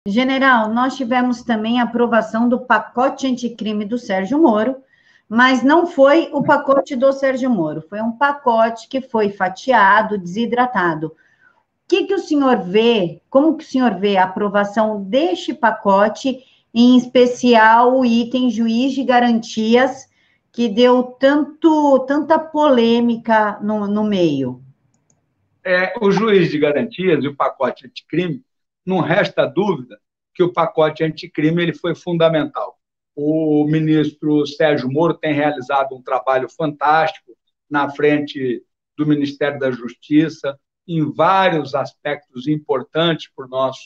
General, nós tivemos também a aprovação do pacote anticrime do Sérgio Moro, mas não foi o pacote do Sérgio Moro, foi um pacote que foi fatiado, desidratado. O que o senhor vê, como que o senhor vê a aprovação deste pacote, em especial o item juiz de garantias, que deu tanta polêmica no meio? O juiz de garantias e o pacote anticrime, não resta dúvida que o pacote anticrime ele foi fundamental. O ministro Sérgio Moro tem realizado um trabalho fantástico na frente do Ministério da Justiça, em vários aspectos importantes para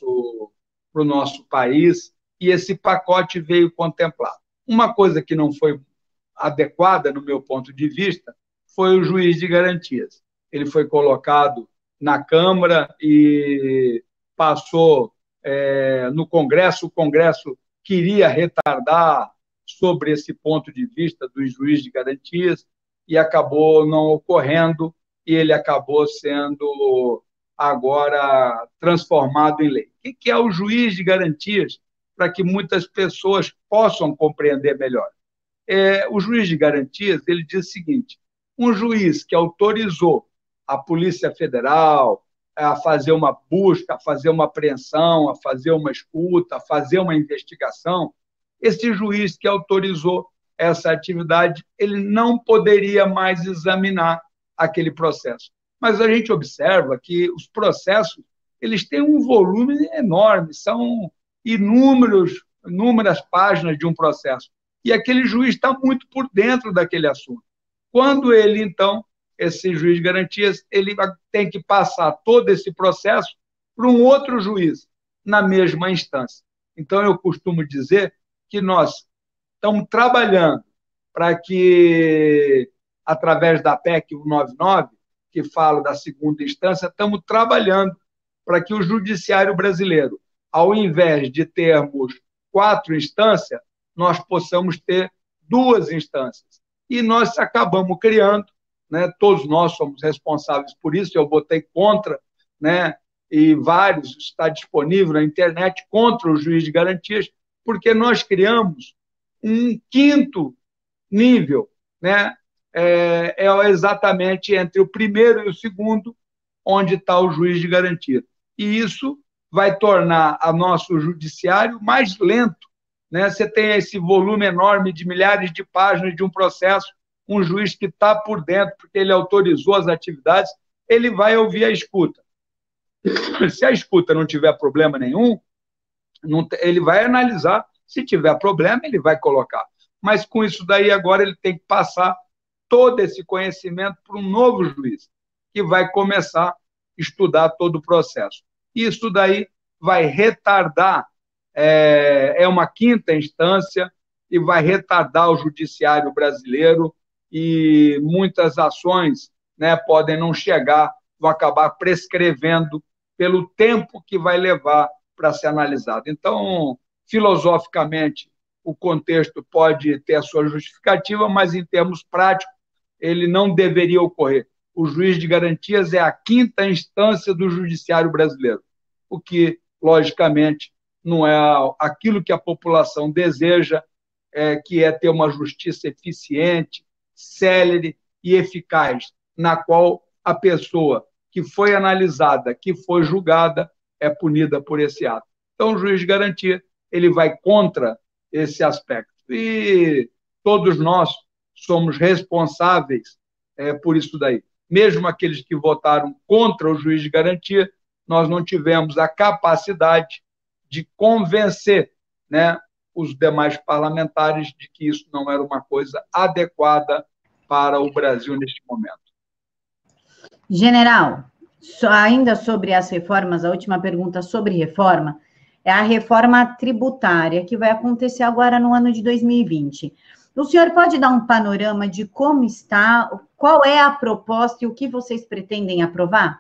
o nosso país, e esse pacote veio contemplar. Uma coisa que não foi adequada, no meu ponto de vista, foi o juiz de garantias. Ele foi colocado na Câmara e passou no Congresso. O Congresso queria retardar sobre esse ponto de vista do juiz de garantias e acabou não ocorrendo, e ele acabou sendo agora transformado em lei. O que é o juiz de garantias, para que muitas pessoas possam compreender melhor? O juiz de garantias, ele diz o seguinte: um juiz que autorizou a Polícia Federal a fazer uma busca, a fazer uma apreensão, a fazer uma escuta, a fazer uma investigação, esse juiz que autorizou essa atividade, ele não poderia mais examinar aquele processo. Mas a gente observa que os processos, eles têm um volume enorme, são inúmeras páginas de um processo. E aquele juiz está muito por dentro daquele assunto. Quando ele, então, esse juiz de garantias, ele tem que passar todo esse processo para um outro juiz, na mesma instância. Então, eu costumo dizer que nós estamos trabalhando para que, através da PEC 199, que fala da segunda instância, estamos trabalhando para que o judiciário brasileiro, ao invés de termos 4 instâncias, nós possamos ter 2 instâncias. E nós acabamos criando, né, todos nós somos responsáveis por isso, eu votei contra, né, e vários, está disponível na internet, contra o juiz de garantias, porque nós criamos um 5º nível, né, exatamente entre o primeiro e o segundo, onde está o juiz de garantia. E isso vai tornar o nosso judiciário mais lento, né? Você tem esse volume enorme de milhares de páginas de um processo, um juiz que está por dentro, porque ele autorizou as atividades, ele vai ouvir a escuta. Se a escuta não tiver problema nenhum, ele vai analisar. Se tiver problema, ele vai colocar. Mas com isso daí, agora ele tem que passar todo esse conhecimento para um novo juiz, que vai começar a estudar todo o processo. Isso daí vai retardar, uma 5ª instância, e vai retardar o judiciário brasileiro, e muitas ações, né, podem não chegar, vão acabar prescrevendo pelo tempo que vai levar para ser analisado. Então, filosoficamente, o contexto pode ter a sua justificativa, mas em termos práticos, ele não deveria ocorrer. O juiz de garantias é a 5ª instância do judiciário brasileiro, o que, logicamente, não é aquilo que a população deseja, que é ter uma justiça eficiente, célere e eficaz, na qual a pessoa que foi analisada, que foi julgada, é punida por esse ato. Então, o juiz de garantia, ele vai contra esse aspecto. E todos nós somos responsáveis por isso daí. Mesmo aqueles que votaram contra o juiz de garantia, nós não tivemos a capacidade de convencer, né, os demais parlamentares de que isso não era uma coisa adequada para o Brasil neste momento. General, ainda sobre as reformas, a última pergunta sobre reforma, é a reforma tributária, que vai acontecer agora no ano de 2020. O senhor pode dar um panorama de como está, qual é a proposta e o que vocês pretendem aprovar?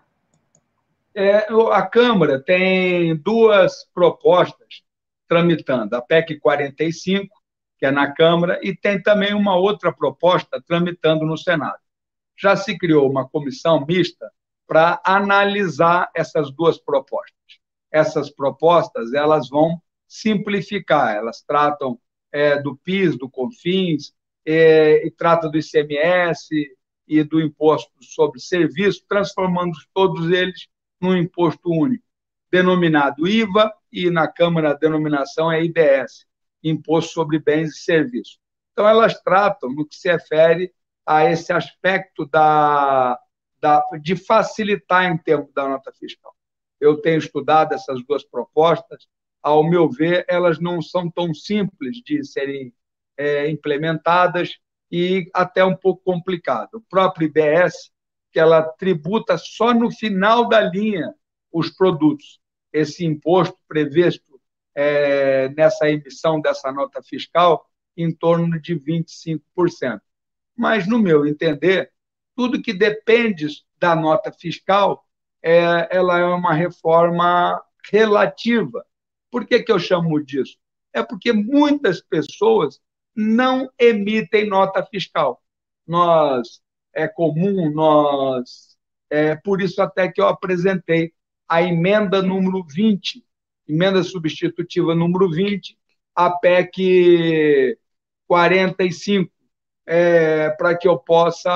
A Câmara tem 2 propostas tramitando, a PEC 45, que é na Câmara, e tem também uma outra proposta tramitando no Senado. Já se criou uma comissão mista para analisar essas 2 propostas. essas propostas, elas vão simplificar, elas tratam do PIS, do COFINS, e tratam do ICMS e do Imposto sobre Serviço, transformando todos eles num imposto único, denominado IVA, e na Câmara a denominação é IBS, Imposto sobre Bens e Serviços. Então, elas tratam, no que se refere a esse aspecto de facilitar em termos da nota fiscal. Eu tenho estudado essas duas propostas. Ao meu ver, elas não são tão simples de serem implementadas e até um pouco complicado. O próprio IBS, que ela tributa só no final da linha os produtos. Esse imposto previsto nessa emissão dessa nota fiscal em torno de 25%. Mas, no meu entender, tudo que depende da nota fiscal, ela é uma reforma relativa. Por que eu chamo disso? É porque muitas pessoas não emitem nota fiscal. É comum, por isso até que eu apresentei a emenda número 20, emenda substitutiva número 20, a PEC 45, para que eu possa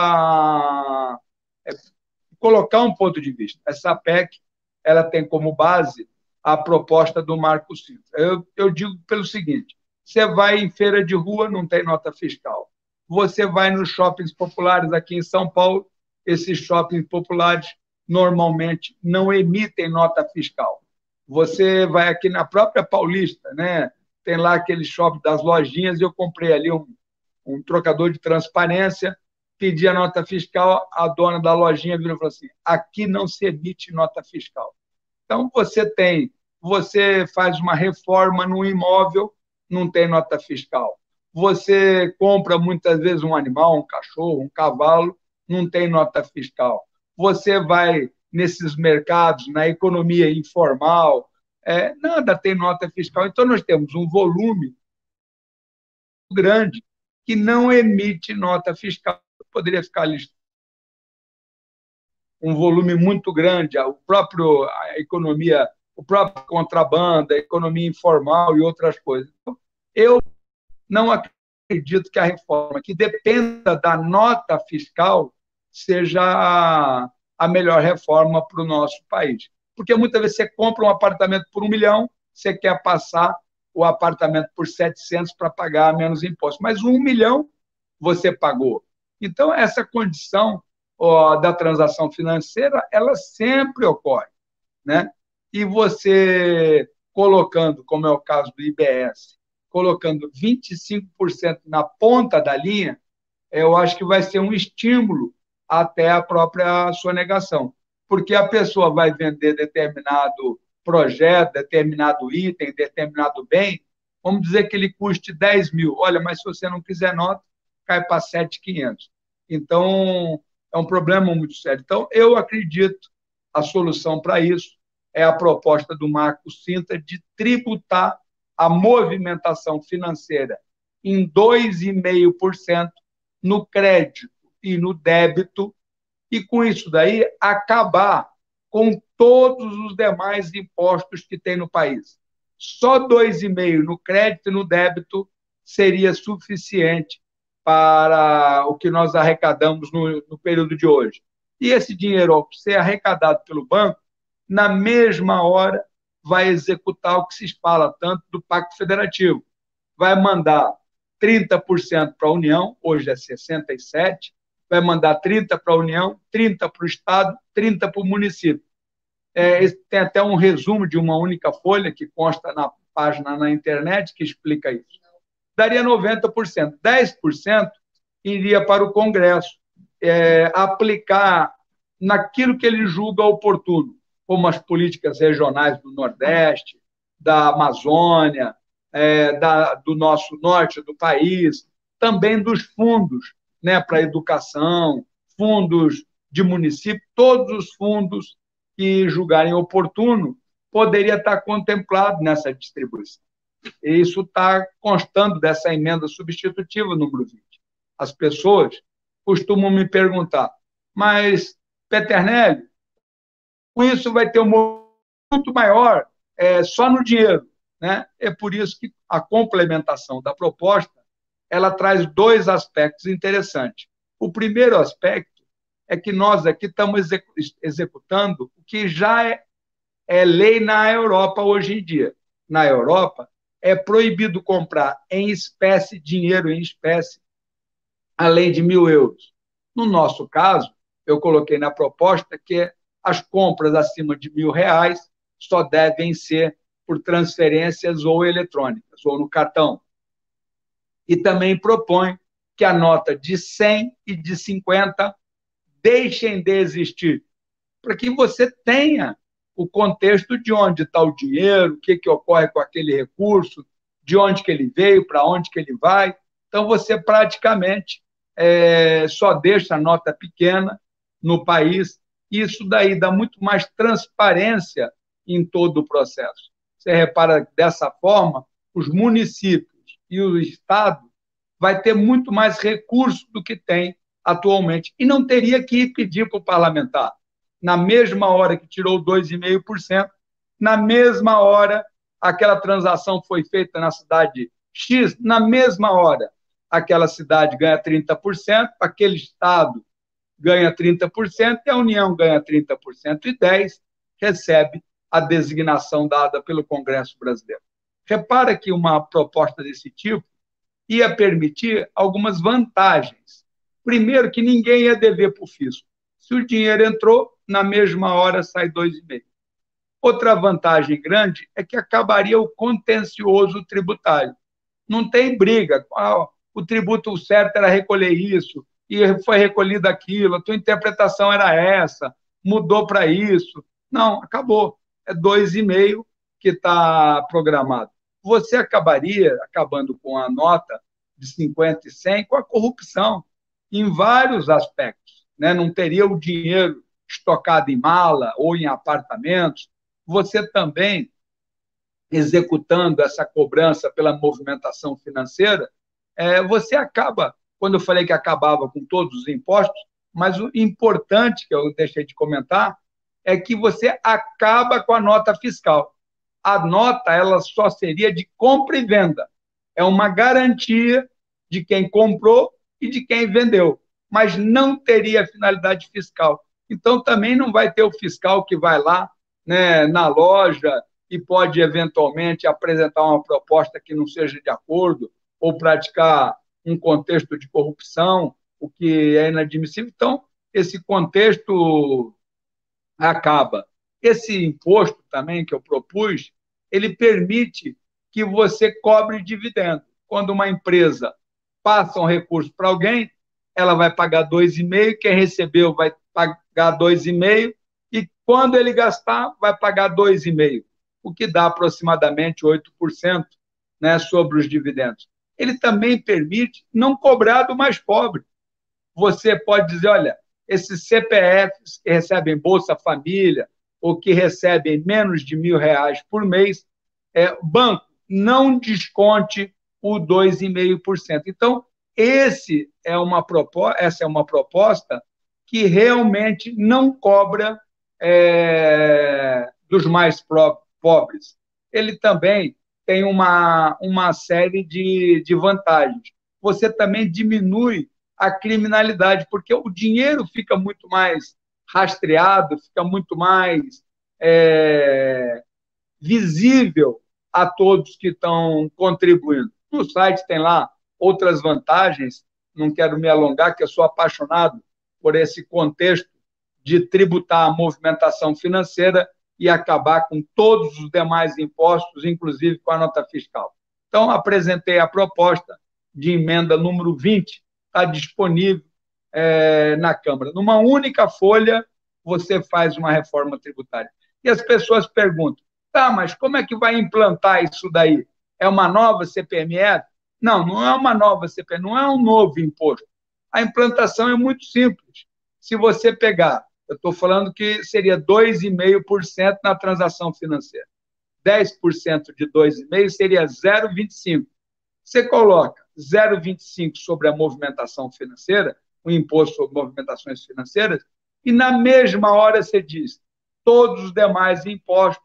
colocar um ponto de vista. Essa PEC ela tem como base a proposta do Marco Cintra. Eu digo pelo seguinte: você vai em feira de rua, não tem nota fiscal. Você vai nos shoppings populares aqui em São Paulo, esses shoppings populares normalmente não emitem nota fiscal. Você vai aqui na própria Paulista, né? Tem lá aquele shopping das lojinhas, e eu comprei ali um trocador de transparência, pedi a nota fiscal, a dona da lojinha virou e falou assim: aqui não se emite nota fiscal. Então, você faz uma reforma no imóvel, não tem nota fiscal. Você compra muitas vezes um animal, um cachorro, um cavalo, não tem nota fiscal. Você vai nesses mercados, na economia informal, nada tem nota fiscal. Então, nós temos um volume grande que não emite nota fiscal. Eu poderia ficar listando um volume muito grande, a economia, o próprio contrabando, a economia informal e outras coisas. Então, eu não acredito que a reforma que dependa da nota fiscal seja a melhor reforma para o nosso país. Porque muitas vezes você compra um apartamento por 1 milhão, você quer passar o apartamento por 700 para pagar menos impostos, mas 1 milhão você pagou. Então, essa condição da transação financeira, ela sempre ocorre, né? E você colocando, como é o caso do IBS, colocando 25% na ponta da linha, eu acho que vai ser um estímulo até a própria sonegação, porque a pessoa vai vender determinado projeto, determinado item, determinado bem, vamos dizer que ele custe 10 mil. Olha, mas se você não quiser nota, cai para 7.500. Então, é um problema muito sério. Então, eu acredito a solução para isso é a proposta do Marco Cintra de tributar a movimentação financeira em 2,5% no crédito e no débito, e com isso daí acabar com todos os demais impostos que tem no país. Só 2,5% no crédito e no débito seria suficiente para o que nós arrecadamos no período de hoje. E esse dinheiro, ao ser arrecadado pelo banco, na mesma hora vai executar o que se fala tanto do Pacto Federativo. Vai mandar 30% para a União, hoje é 67%, vai mandar 30% para a União, 30% para o Estado, 30% para o município. Tem até um resumo de uma única folha que consta na página na internet que explica isso. Daria 90%. 10% iria para o Congresso aplicar naquilo que ele julga oportuno, como as políticas regionais do Nordeste, da Amazônia, do nosso norte do país, também dos fundos, né, para a educação, fundos de município, todos os fundos que julgarem oportuno poderia estar contemplado nessa distribuição. E isso está constando dessa emenda substitutiva número 20. As pessoas costumam me perguntar: mas, Peternelli, com isso vai ter um muito maior só no dinheiro, né? É por isso que a complementação da proposta ela traz dois aspectos interessantes. O primeiro aspecto é que nós aqui estamos executando o que já é lei na Europa hoje em dia. Na Europa, é proibido comprar em espécie, dinheiro em espécie, além de 1.000 euros. No nosso caso, eu coloquei na proposta que as compras acima de R$ 1.000 só devem ser por transferências ou eletrônicas, ou no cartão. E também propõe que a nota de 100 e de 50 deixem de existir, para que você tenha o contexto de onde está o dinheiro, o que ocorre com aquele recurso, de onde que ele veio, para onde que ele vai. Então, você praticamente só deixa a nota pequena no país. Isso daí dá muito mais transparência em todo o processo. Você repara que, dessa forma, os municípios e o Estado vai ter muito mais recursos do que tem atualmente. E não teria que ir pedir para o parlamentar. Na mesma hora que tirou 2,5%, na mesma hora aquela transação foi feita na cidade X, na mesma hora aquela cidade ganha 30%, aquele estado ganha 30% e a União ganha 30%, e 10% recebe a designação dada pelo Congresso brasileiro. Repara que uma proposta desse tipo ia permitir algumas vantagens. Primeiro, que ninguém ia dever para o fisco. Se o dinheiro entrou, na mesma hora sai 2,5%. Outra vantagem grande é que acabaria o contencioso tributário. Não tem briga. O tributo certo era recolher isso, e foi recolhido aquilo, a tua interpretação era essa, mudou para isso. Não, acabou. É 2,5% que está programado. Você acabaria acabando com a nota de 50 e 100 com a corrupção, em vários aspectos. Né? Não teria o dinheiro estocado em mala ou em apartamentos. Você também, executando essa cobrança pela movimentação financeira, você acaba, quando eu falei que acabava com todos os impostos, mas o importante que eu deixei de comentar é que você acaba com a nota fiscal. A nota ela só seria de compra e venda. É uma garantia de quem comprou e de quem vendeu, mas não teria finalidade fiscal. Então, também não vai ter o fiscal que vai lá, né, na loja e pode, eventualmente, apresentar uma proposta que não seja de acordo ou praticar um contexto de corrupção, o que é inadmissível. Então, esse contexto acaba. Esse imposto também que eu propus, ele permite que você cobre dividendo. Quando uma empresa passa um recurso para alguém, ela vai pagar 2,5%, quem recebeu vai pagar 2,5%, e quando ele gastar, vai pagar 2,5%, o que dá aproximadamente 8%, né, sobre os dividendos. Ele também permite não cobrar do mais pobre. Você pode dizer, olha, esses CPFs que recebem Bolsa Família ou que recebem menos de R$ 1.000 por mês, banco, não desconte o 2,5%. Então, essa é uma proposta que realmente não cobra dos mais pobres. Ele também tem uma série de vantagens. Você também diminui a criminalidade, porque o dinheiro fica muito mais rastreado, fica muito mais visível a todos que estão contribuindo. No site tem lá outras vantagens, não quero me alongar, que eu sou apaixonado por esse contexto de tributar a movimentação financeira e acabar com todos os demais impostos, inclusive com a nota fiscal. Então, apresentei a proposta de emenda número 20, está disponível na Câmara. Numa única folha, você faz uma reforma tributária. E as pessoas perguntam, tá, mas como é que vai implantar isso daí? É uma nova CPMF? Não, não é uma nova CPMF, não é um novo imposto. A implantação é muito simples. Se você pegar, eu estou falando que seria 2,5% na transação financeira. 10% de 2,5% seria 0,25%. Você coloca 0,25% sobre a movimentação financeira, o imposto sobre movimentações financeiras, e na mesma hora você diz todos os demais impostos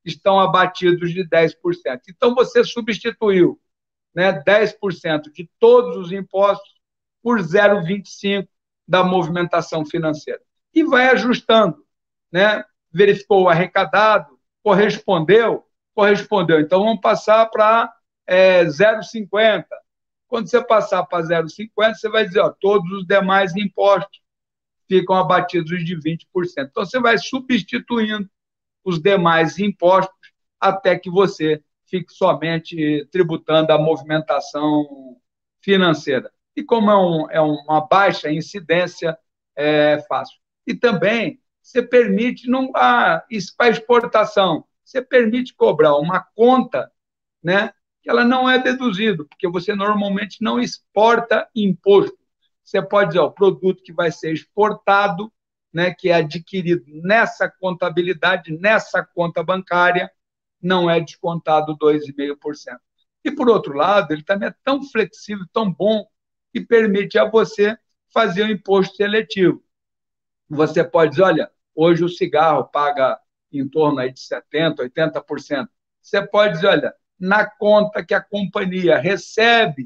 estão abatidos de 10%. Então, você substituiu, né, 10% de todos os impostos por 0,25% da movimentação financeira. E vai ajustando, né? Verificou o arrecadado, correspondeu. Então, vamos passar para 0,50%. Quando você passar para 0,50%, você vai dizer, ó, todos os demais impostos ficam abatidos de 20%. Então, você vai substituindo os demais impostos até que você fique somente tributando a movimentação financeira. E como é uma baixa incidência, é fácil. E também você permite, para exportação, você permite cobrar uma conta, né, que ela não é deduzível, porque você normalmente não exporta imposto. Você pode dizer, o produto que vai ser exportado, né, que é adquirido nessa contabilidade, nessa conta bancária, não é descontado 2,5%. E, por outro lado, ele também é tão flexível, tão bom, que permite a você fazer o imposto seletivo. Você pode dizer, olha, hoje o cigarro paga em torno aí de 70%, 80%. Você pode dizer, olha, na conta que a companhia recebe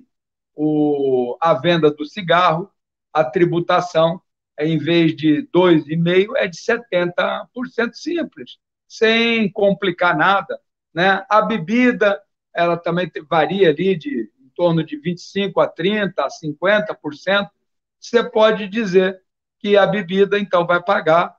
a venda do cigarro, a tributação, em vez de 2,5%, é de 70%, simples, sem complicar nada, né? A bebida, ela também varia ali em torno de 25% a 30%, a 50%. Você pode dizer que a bebida, então, vai pagar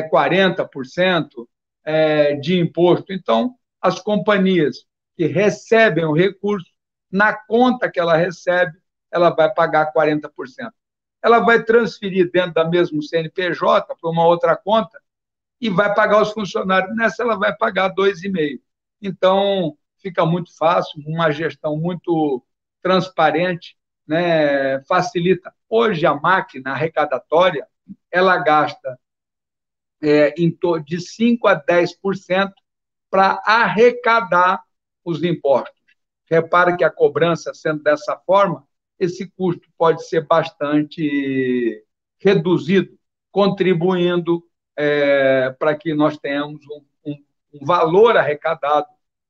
40% de imposto. Então, as companhias que recebem o recurso, na conta que ela recebe, ela vai pagar 40%. Ela vai transferir dentro da mesma CNPJ para uma outra conta e vai pagar os funcionários. Nessa, ela vai pagar 2,5%. Então, fica muito fácil, uma gestão muito transparente, né? Facilita. Hoje, a máquina arrecadatória, ela gasta em torno de 5% a 10% para arrecadar os impostos. Repara que a cobrança, sendo dessa forma, esse custo pode ser bastante reduzido, contribuindo para que nós tenhamos um valor arrecadado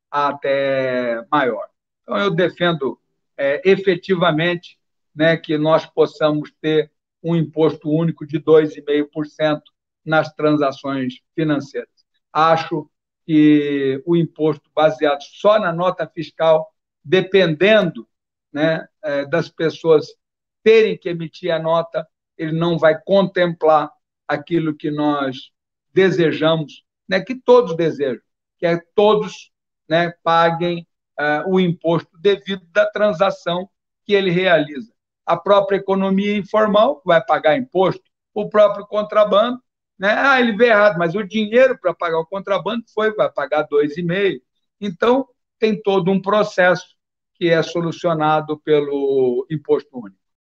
até maior. Então, eu defendo efetivamente, né, que nós possamos ter um imposto único de 2,5% nas transações financeiras. Acho que o imposto baseado só na nota fiscal, dependendo, né, das pessoas terem que emitir a nota, ele não vai contemplar aquilo que nós desejamos, né, que todos desejam, que é todos, né, paguem o imposto devido da transação que ele realiza. A própria economia informal vai pagar imposto, o próprio contrabando, né? Ele vê errado, mas o dinheiro para pagar o contrabando vai pagar 2,5%. Então, tem todo um processo que é solucionado pelo imposto único.